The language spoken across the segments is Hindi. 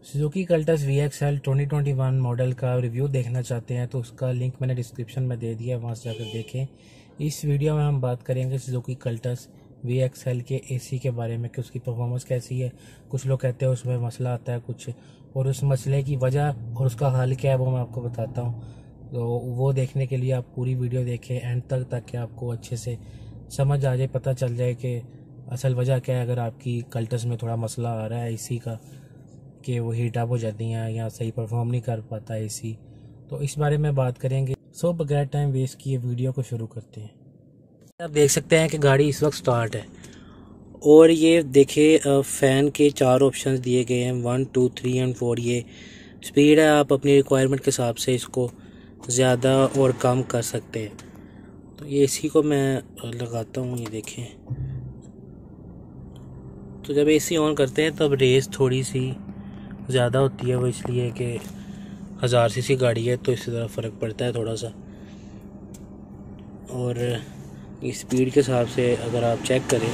सुजुकी कल्टस VXL 2021 मॉडल का रिव्यू देखना चाहते हैं तो उसका लिंक मैंने डिस्क्रिप्शन में दे दिया है, वहाँ से जाकर देखें। इस वीडियो में हम बात करेंगे सुजुकी कल्टस VXL के AC के बारे में कि उसकी परफॉर्मेंस कैसी है। कुछ लोग कहते हैं उसमें मसला आता है कुछ, और उस मसले की वजह और उसका हल क्या है वो मैं आपको बताता हूँ। तो वो देखने के लिए आप पूरी वीडियो देखें एंड तक, ताकि आपको अच्छे से समझ आ जाए, पता चल जाए कि असल वजह क्या है। अगर आपकी कल्टस में थोड़ा मसला आ रहा है AC का, कि वो हीट अप हो जाती हैं या सही परफॉर्म नहीं कर पाता AC, तो इस बारे में बात करेंगे। सो बगैर टाइम वेस्ट किए वीडियो को शुरू करते हैं। आप देख सकते हैं कि गाड़ी इस वक्त स्टार्ट है और ये देखिए फ़ैन के 4 ऑप्शंस दिए गए हैं, 1, 2, 3 एंड 4। ये स्पीड है, आप अपनी रिक्वायरमेंट के हिसाब से इसको ज़्यादा और कम कर सकते हैं। तो ये AC को मैं लगाता हूँ, ये देखें। तो जब AC ऑन करते हैं तब रेस थोड़ी सी ज़्यादा होती है, वो इसलिए कि 1000 cc गाड़ी है तो इससे ज़रा फ़र्क पड़ता है थोड़ा सा। और इस स्पीड के हिसाब से अगर आप चेक करें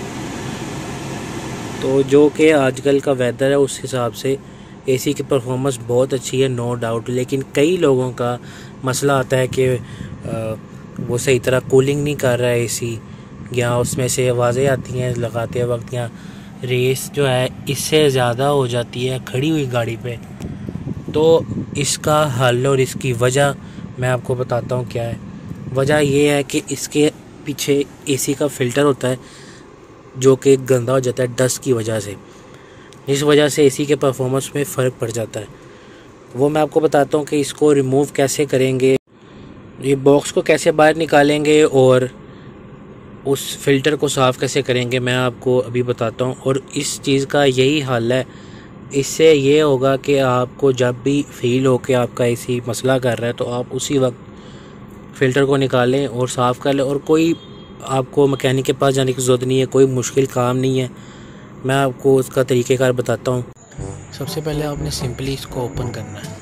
तो जो कि आजकल का वेदर है उस हिसाब से AC की परफॉर्मेंस बहुत अच्छी है, नो डाउट। लेकिन कई लोगों का मसला आता है कि वो सही तरह कूलिंग नहीं कर रहा है AC, या उसमें से आवाज़ें आती हैं लगाते वक्त, या रेस जो है इससे ज़्यादा हो जाती है खड़ी हुई गाड़ी पे। तो इसका हल और इसकी वजह मैं आपको बताता हूँ क्या है। वजह ये है कि इसके पीछे AC का फ़िल्टर होता है जो कि गंदा हो जाता है डस्ट की वजह से। इस वजह से AC के परफॉर्मेंस में फ़र्क पड़ जाता है। वो मैं आपको बताता हूँ कि इसको रिमूव कैसे करेंगे, ये बॉक्स को कैसे बाहर निकालेंगे और उस फ़िल्टर को साफ़ कैसे करेंगे, मैं आपको अभी बताता हूँ। और इस चीज़ का यही हल है। इससे ये होगा कि आपको जब भी फील हो कि आपका AC मसला कर रहा है तो आप उसी वक्त फ़िल्टर को निकालें और साफ़ कर लें, और कोई आपको मैकेनिक के पास जाने की ज़रूरत नहीं है, कोई मुश्किल काम नहीं है। मैं आपको उसका तरीक़ेकार बताता हूँ। सबसे पहले आपने सिंपली इसको ओपन करना है।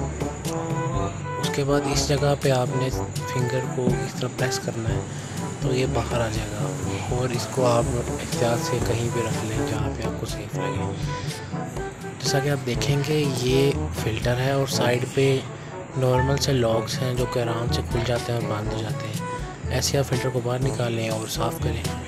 उसके बाद इस जगह पे आपने फिंगर को इस तरह प्रेस करना है तो ये बाहर आ जाएगा, और इसको आप एहतियात से कहीं भी रख लें जहाँ पे आपको सेफ लगे। जैसा कि आप देखेंगे ये फ़िल्टर है और साइड पे नॉर्मल से लॉक्स हैं जो कि आराम से खुल जाते हैं और बंद हो जाते हैं। ऐसे आप फ़िल्टर को बाहर निकालें और साफ़ करें।